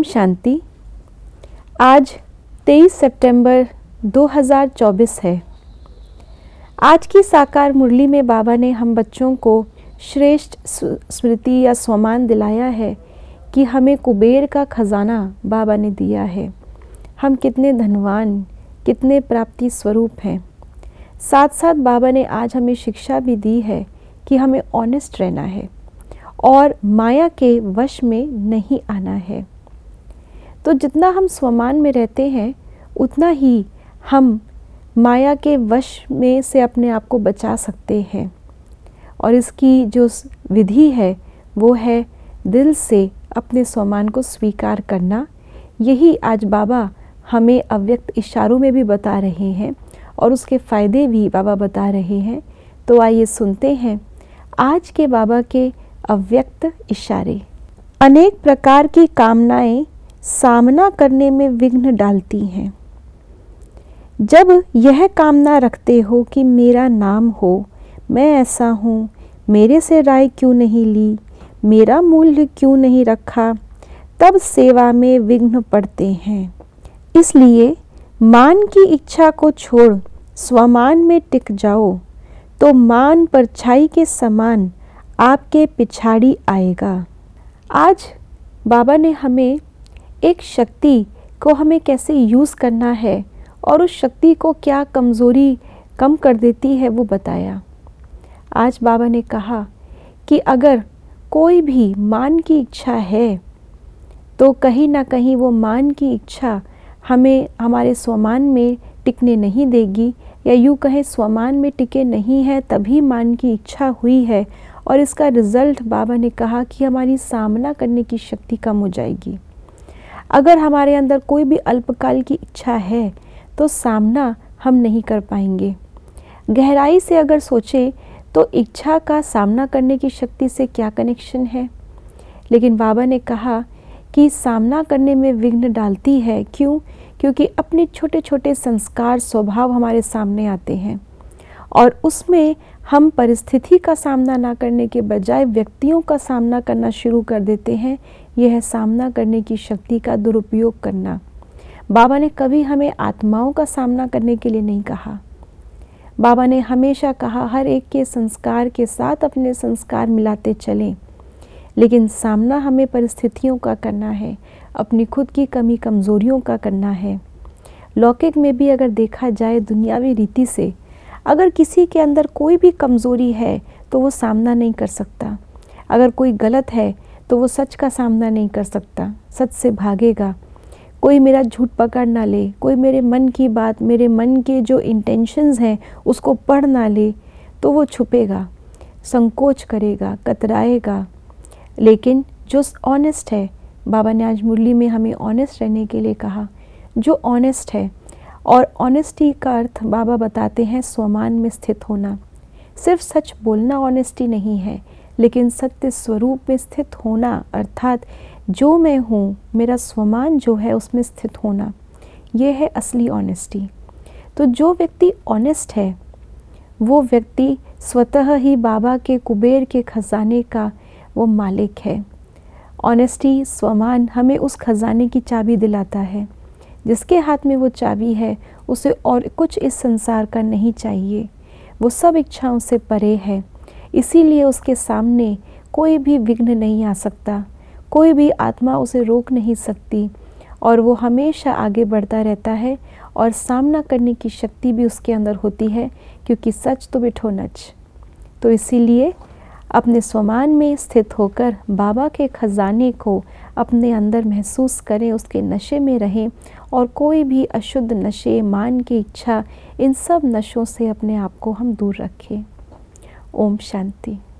शांति। आज 23 सितंबर 2024 है। आज की साकार मुरली में बाबा ने हम बच्चों को श्रेष्ठ स्मृति या स्वमान दिलाया है कि हमें कुबेर का खजाना बाबा ने दिया है। हम कितने धनवान, कितने प्राप्ति स्वरूप हैं। साथ साथ बाबा ने आज हमें शिक्षा भी दी है कि हमें ऑनेस्ट रहना है और माया के वश में नहीं आना है। तो जितना हम स्वमान में रहते हैं उतना ही हम माया के वश में से अपने आप को बचा सकते हैं। और इसकी जो विधि है वो है दिल से अपने स्वमान को स्वीकार करना। यही आज बाबा हमें अव्यक्त इशारों में भी बता रहे हैं और उसके फ़ायदे भी बाबा बता रहे हैं। तो आइए सुनते हैं आज के बाबा के अव्यक्त इशारे। अनेक प्रकार की कामनाएं सामना करने में विघ्न डालती हैं। जब यह कामना रखते हो कि मेरा नाम हो, मैं ऐसा हूँ, मेरे से राय क्यों नहीं ली, मेरा मूल्य क्यों नहीं रखा, तब सेवा में विघ्न पड़ते हैं। इसलिए मान की इच्छा को छोड़ स्वमान में टिक जाओ तो मान परछाई के समान आपके पिछाड़ी आएगा। आज बाबा ने हमें एक शक्ति को हमें कैसे यूज़ करना है और उस शक्ति को क्या कमज़ोरी कम कर देती है वो बताया। आज बाबा ने कहा कि अगर कोई भी मान की इच्छा है तो कहीं ना कहीं वो मान की इच्छा हमें हमारे स्वमान में टिकने नहीं देगी, या यूँ कहें स्वमान में टिके नहीं है तभी मान की इच्छा हुई है। और इसका रिज़ल्ट बाबा ने कहा कि हमारी सामना करने की शक्ति कम हो जाएगी। अगर हमारे अंदर कोई भी अल्पकाल की इच्छा है तो सामना हम नहीं कर पाएंगे। गहराई से अगर सोचें तो इच्छा का सामना करने की शक्ति से क्या कनेक्शन है। लेकिन बाबा ने कहा कि सामना करने में विघ्न डालती है। क्यों? क्योंकि अपने छोटे छोटे संस्कार स्वभाव हमारे सामने आते हैं और उसमें हम परिस्थिति का सामना ना करने के बजाय व्यक्तियों का सामना करना शुरू कर देते हैं। यह है सामना करने की शक्ति का दुरुपयोग करना। बाबा ने कभी हमें आत्माओं का सामना करने के लिए नहीं कहा। बाबा ने हमेशा कहा हर एक के संस्कार के साथ अपने संस्कार मिलाते चलें, लेकिन सामना हमें परिस्थितियों का करना है, अपनी खुद की कमी कमज़ोरियों का करना है। लौकिक में भी अगर देखा जाए दुनियावी रीति से, अगर किसी के अंदर कोई भी कमज़ोरी है तो वो सामना नहीं कर सकता। अगर कोई गलत है तो वो सच का सामना नहीं कर सकता, सच से भागेगा। कोई मेरा झूठ पकड़ ना ले, कोई मेरे मन की बात, मेरे मन के जो इंटेंशंस हैं उसको पढ़ ना ले तो वो छुपेगा, संकोच करेगा, कतराएगा। लेकिन जो ऑनेस्ट है, बाबा ने आज मुरली में हमें ऑनेस्ट रहने के लिए कहा। जो ऑनेस्ट है, और ऑनेस्टी का अर्थ बाबा बताते हैं स्वमान में स्थित होना। सिर्फ सच बोलना ऑनेस्टी नहीं है, लेकिन सत्य स्वरूप में स्थित होना, अर्थात जो मैं हूँ, मेरा स्वमान जो है उसमें स्थित होना, ये है असली ऑनेस्टी। तो जो व्यक्ति ऑनेस्ट है वो व्यक्ति स्वतः ही बाबा के कुबेर के खजाने का वो मालिक है। ऑनेस्टी, स्वमान हमें उस खजाने की चाबी दिलाता है। जिसके हाथ में वो चाबी है उसे और कुछ इस संसार का नहीं चाहिए। वो सब इच्छाओं से परे है, इसीलिए उसके सामने कोई भी विघ्न नहीं आ सकता, कोई भी आत्मा उसे रोक नहीं सकती और वो हमेशा आगे बढ़ता रहता है और सामना करने की शक्ति भी उसके अंदर होती है, क्योंकि सच तो बिठो नच। तो इसीलिए अपने स्वमान में स्थित होकर बाबा के खजाने को अपने अंदर महसूस करें, उसके नशे में रहें और कोई भी अशुद्ध नशे, मान की इच्छा, इन सब नशों से अपने आप को हम दूर रखें। ओम शांति।